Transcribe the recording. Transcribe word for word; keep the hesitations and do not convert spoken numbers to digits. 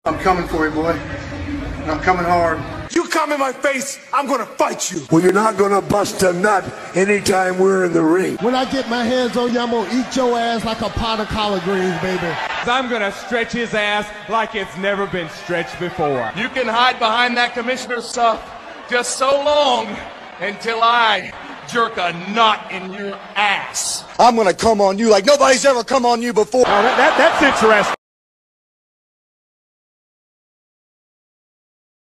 I'm coming for you, boy. And I'm coming hard. You come in my face, I'm gonna fight you. Well, you're not gonna bust a nut anytime we're in the ring. When I get my hands on you, I'm gonna eat your ass like a pot of collard greens, baby. I'm gonna stretch his ass like it's never been stretched before. You can hide behind that commissioner stuff just so long until I jerk a knot in your ass. I'm gonna come on you like nobody's ever come on you before. Oh, that, that, that's interesting.